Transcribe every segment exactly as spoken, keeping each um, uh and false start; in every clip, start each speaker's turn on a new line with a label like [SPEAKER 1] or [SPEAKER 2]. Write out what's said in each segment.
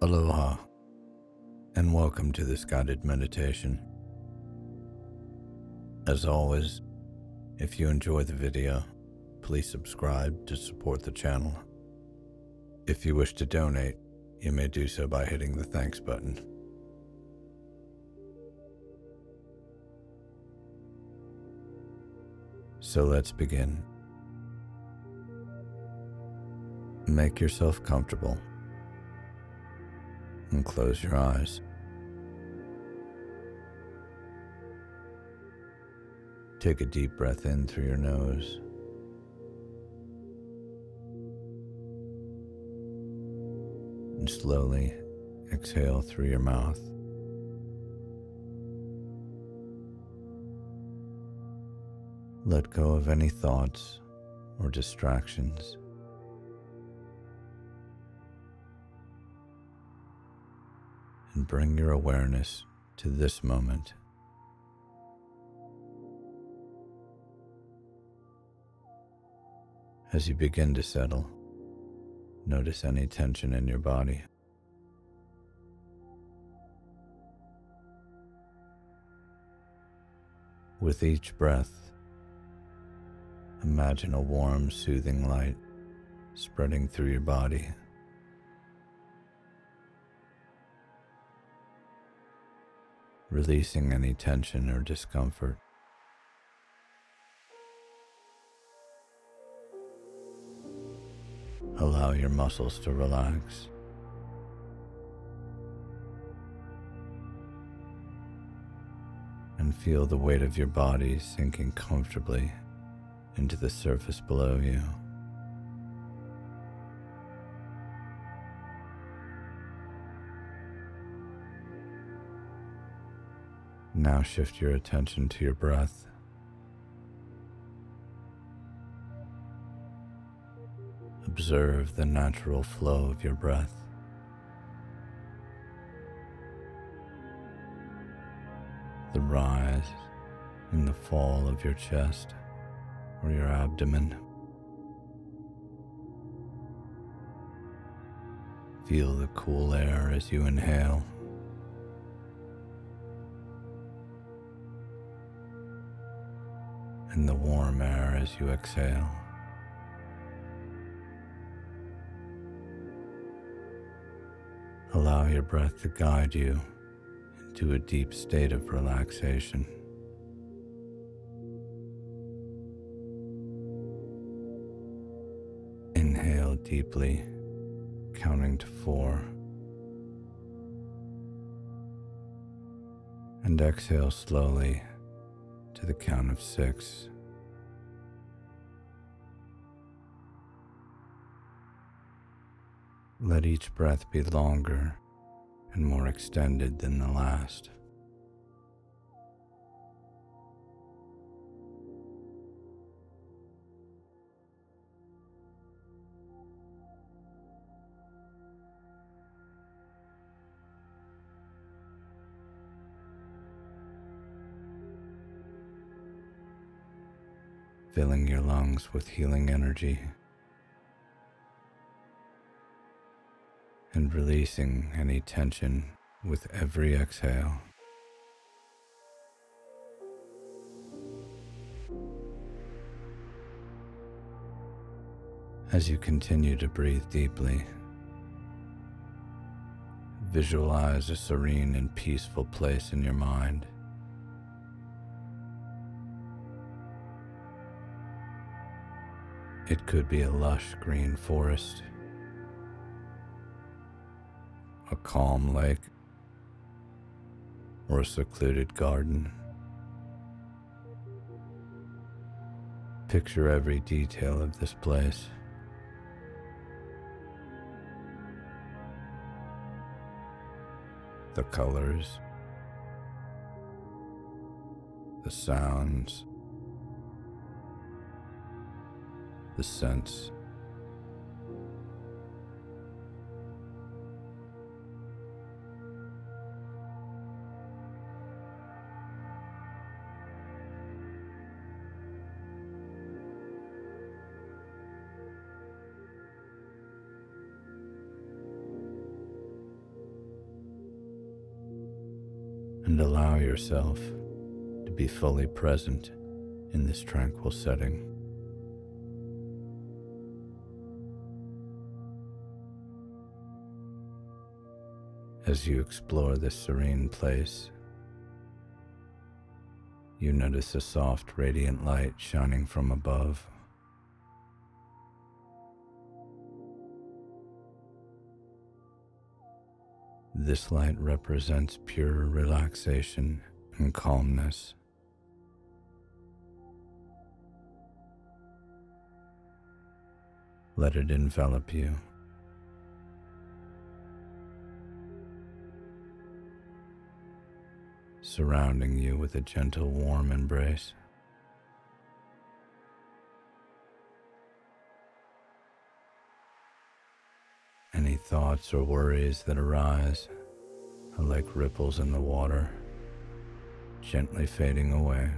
[SPEAKER 1] Aloha, and welcome to this guided meditation. As always, if you enjoy the video, please subscribe to support the channel. If you wish to donate, you may do so by hitting the thanks button. So let's begin. Make yourself comfortable and close your eyes. Take a deep breath in through your nose. And slowly exhale through your mouth. Let go of any thoughts or distractions. And bring your awareness to this moment. As you begin to settle, notice any tension in your body. With each breath, imagine a warm, soothing light spreading through your body. Releasing any tension or discomfort. Allow your muscles to relax. And feel the weight of your body sinking comfortably into the surface below you. Now shift your attention to your breath. Observe the natural flow of your breath. The rise and the fall of your chest or your abdomen. Feel the cool air as you inhale. And the warm air as you exhale. Allow your breath to guide you into a deep state of relaxation. Inhale deeply, counting to four. And exhale slowly to the count of six. Let each breath be longer and more extended than the last. Filling your lungs with healing energy and releasing any tension with every exhale. As you continue to breathe deeply, visualize a serene and peaceful place in your mind. It could be a lush green forest, a calm lake, or a secluded garden. Picture every detail of this place. The colors, the sounds, the scents. and allow yourself to be fully present in this tranquil setting. As you explore this serene place, you notice a soft, radiant light shining from above. This light represents pure relaxation and calmness. Let it envelop you. Surrounding you with a gentle, warm embrace. Any thoughts or worries that arise are like ripples in the water, gently fading away.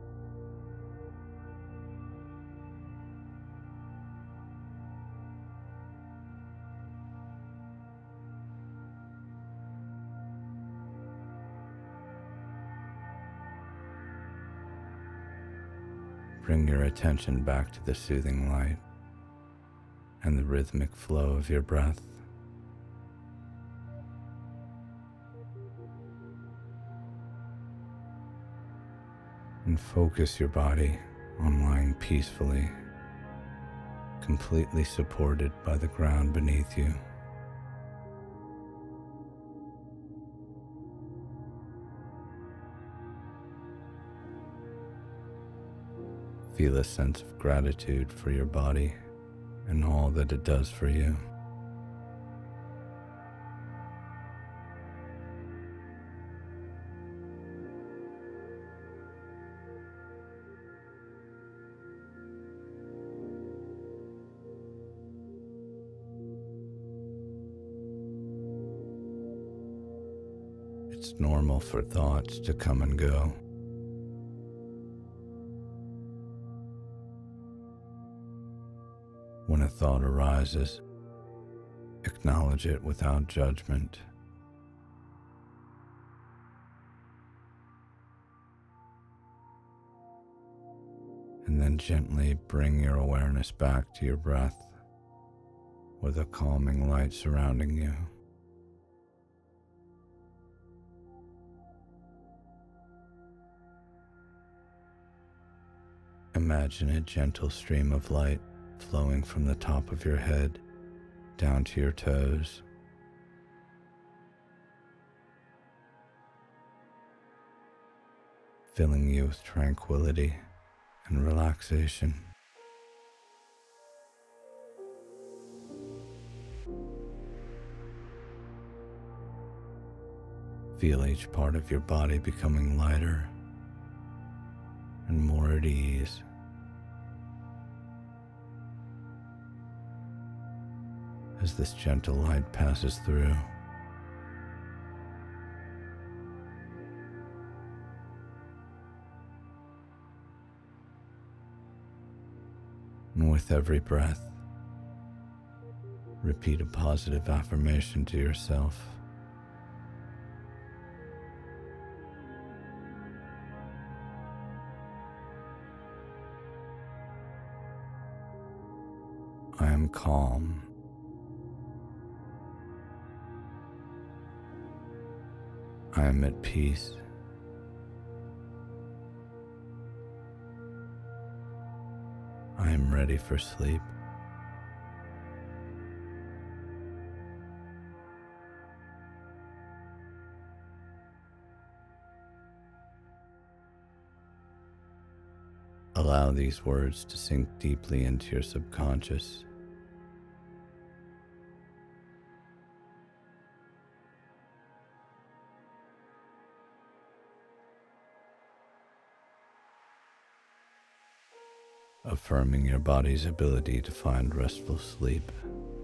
[SPEAKER 1] Bring your attention back to the soothing light and the rhythmic flow of your breath. And focus your body on lying peacefully, completely supported by the ground beneath you. Feel a sense of gratitude for your body and all that it does for you. It's normal for thoughts to come and go. When a thought arises, acknowledge it without judgment. And then gently bring your awareness back to your breath with a calming light surrounding you. Imagine a gentle stream of light flowing from the top of your head down to your toes. Filling you with tranquility and relaxation. Feel each part of your body becoming lighter and more at ease. As this gentle light passes through. And with every breath, repeat a positive affirmation to yourself. I am calm. I am at peace. I am ready for sleep. Allow these words to sink deeply into your subconscious. Affirming your body's ability to find restful sleep.